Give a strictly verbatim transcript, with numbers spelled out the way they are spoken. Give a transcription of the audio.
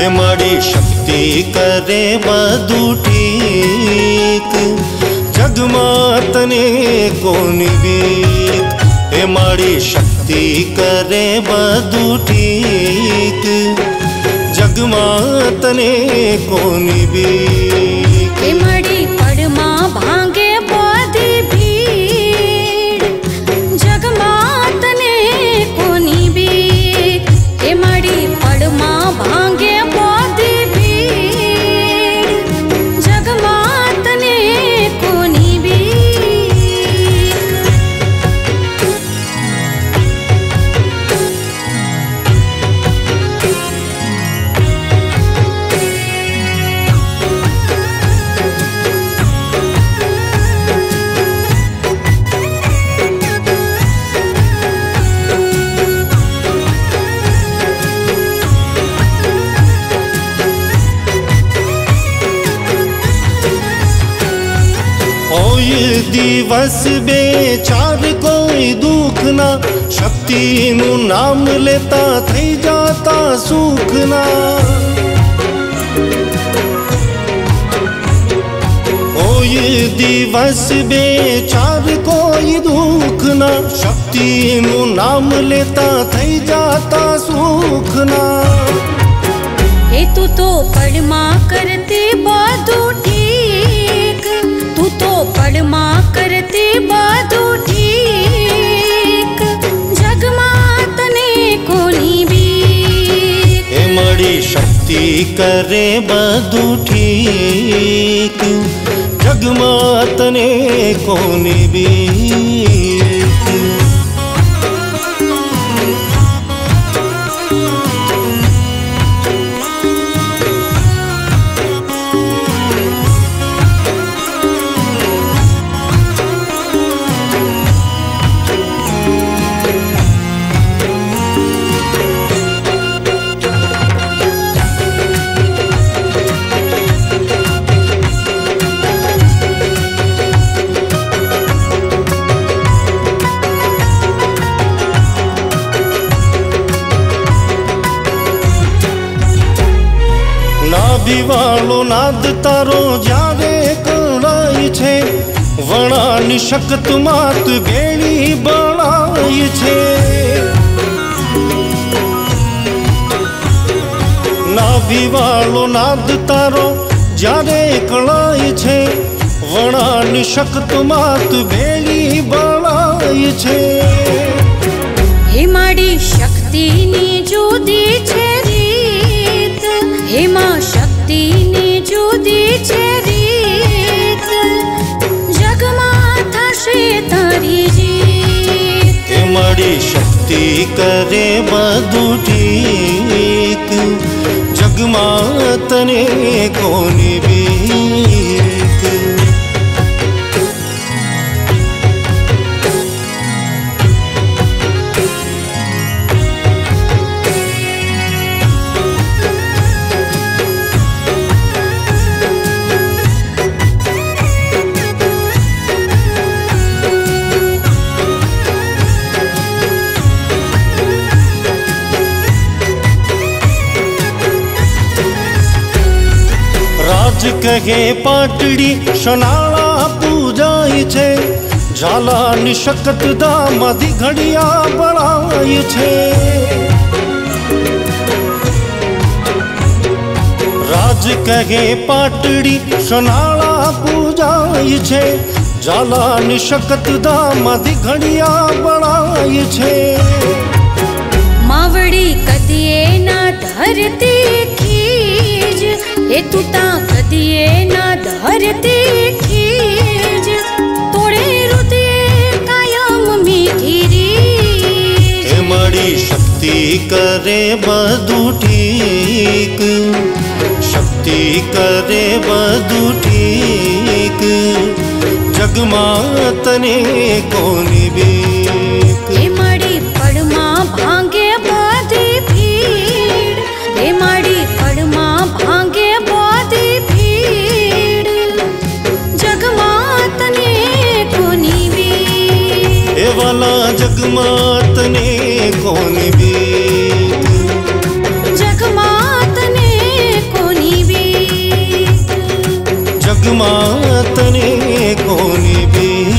ए माड़ी शक्ति करे बधु ठीक, जगमात ने कोनी बीक। ए माड़ी शक्ति करे बधु ठीक, जगमात ने कोनी बीक। ए माड़ी पड़मा भांगे बाधी भीड़, जगमात ने कोनी बीक। ए माड़ी पड़मा भांगे बाधी भीड़, जगमात ने कोनी बीक। दिवस बेचार कोई दुख ना, शक्ति नु नाम लेता थई जाता सुख ना। कोई दिवस बेचार कोई दुख ना, शक्ति नु नाम लेता थई जाता सुख ना। ए तू तो पड़मा करती बाधू ठीक, तू तो पड़मा करती बाधू ठीक, जगमात ने कोनी बीक। ए माड़ी शक्ति करे बधु ठीक, जगमात ने कोनी बीक। नाभिवालो नाद तारो जावे कणाई छे, वणानी शक्त मात भेड़ी बनाई छे। नाभिवालो नाद तारो जावे कणाई छे, वणानी शक्त मात भेड़ी बनाई छे। हे माड़ी शक्ति नी जुदी छे रीत, हे मां शक्ति ने जुदी छे रीत, जगमां थशे तारी जीत। ए माड़ी शक्ति करे बधु ठीक, जगमात ने कोनी बीक। कहे पाटड़ी शनाला पूजाई छे, झाला निशक्त दामादी घड़िया बढ़ाई छे। राज कहे पाटड़ी शनाला पूजाई छे, झाला निशक्त दामादी घड़िया बढ़ाई छे। मावड़ी कदिए ना धरती खीज, ए तू ता कदिए ना धरती खीज, तोड़े हृदय कायम मीठी रीज। ए माड़ी शक्ति करे बधु ठीक, शक्ति करे बधु ठीक, जगमात ने कोनी बीक। ए माड़ी पड़मा भांगे बाधी भीड़, ए माड़ी पड़मा भांगे बाधी भीड़, जगमात ने कोनी बीक। ए वाला जगमात ने कोनी बीक, जगमात ने જગમાં તને કોની બી